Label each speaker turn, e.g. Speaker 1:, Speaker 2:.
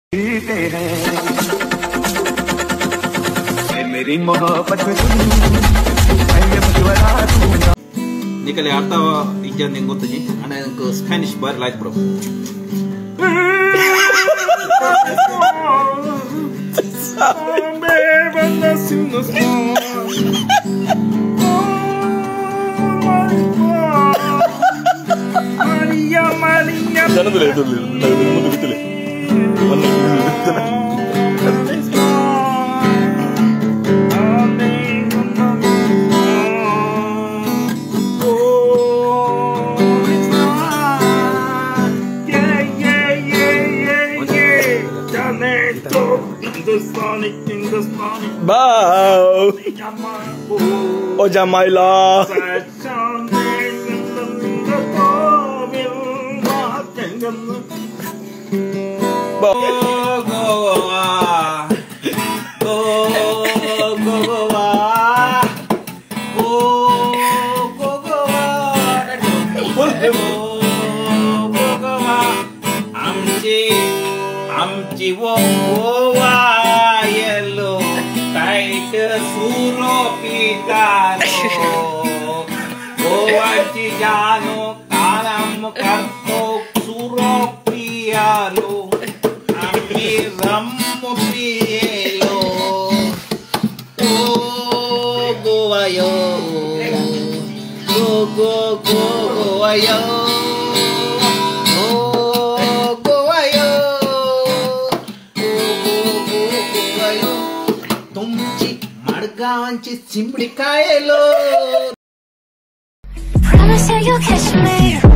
Speaker 1: मेरी मोहब्बत Ni kali arta ijan yang gotu ni, ana ke Spanish bar like bro. Jangan dulu, mundur gitu le. Bow. Oh Jamaila. Amci wowa yellow tight suro pitano amci jano kalam karto suro pialo amci rammo pielo goa yo goa yo
Speaker 2: Promise that you'll catch me.